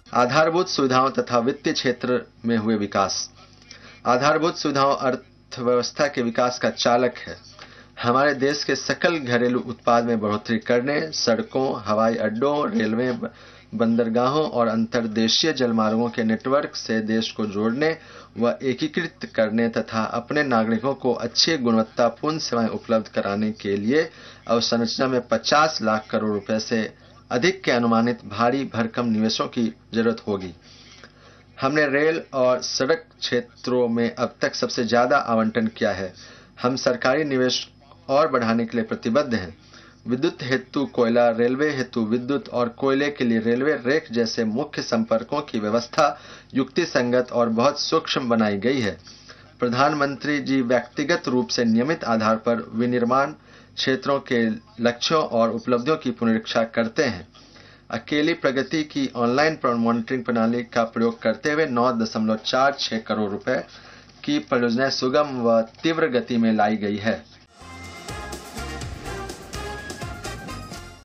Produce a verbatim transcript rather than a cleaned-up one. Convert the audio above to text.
आधारभूत सुविधाओं तथा वित्तीय क्षेत्र में हुए विकास। आधारभूत सुविधाओं अर्थव्यवस्था के विकास का चालक है। हमारे देश के सकल घरेलू उत्पाद में बढ़ोतरी करने, सड़कों, हवाई अड्डों, रेलवे, बंदरगाहों और अंतर्देशीय जलमार्गों के नेटवर्क से देश को जोड़ने व एकीकृत करने तथा अपने नागरिकों को अच्छी गुणवत्तापूर्ण सेवाएं उपलब्ध कराने के लिए अवसंरचना में पचास लाख करोड़ रुपए से अधिक के अनुमानित भारी भरकम निवेशों की जरूरत होगी। हमने रेल और सड़क क्षेत्रों में अब तक सबसे ज्यादा आवंटन किया है। हम सरकारी निवेश और बढ़ाने के लिए प्रतिबद्ध हैं। विद्युत हेतु कोयला, रेलवे हेतु विद्युत और कोयले के लिए रेलवे रेक जैसे मुख्य संपर्कों की व्यवस्था युक्ति संगत और बहुत सूक्ष्म बनाई गई है। प्रधानमंत्री जी व्यक्तिगत रूप से नियमित आधार पर विनिर्माण क्षेत्रों के लक्ष्यों और उपलब्धियों की पुनरीक्षा करते हैं। अकेली प्रगति की ऑनलाइन मॉनिटरिंग प्रणाली का प्रयोग करते हुए नौ दशमलव चार छह करोड़ रुपए की परियोजनाएं सुगम व तीव्र गति में लाई गई है।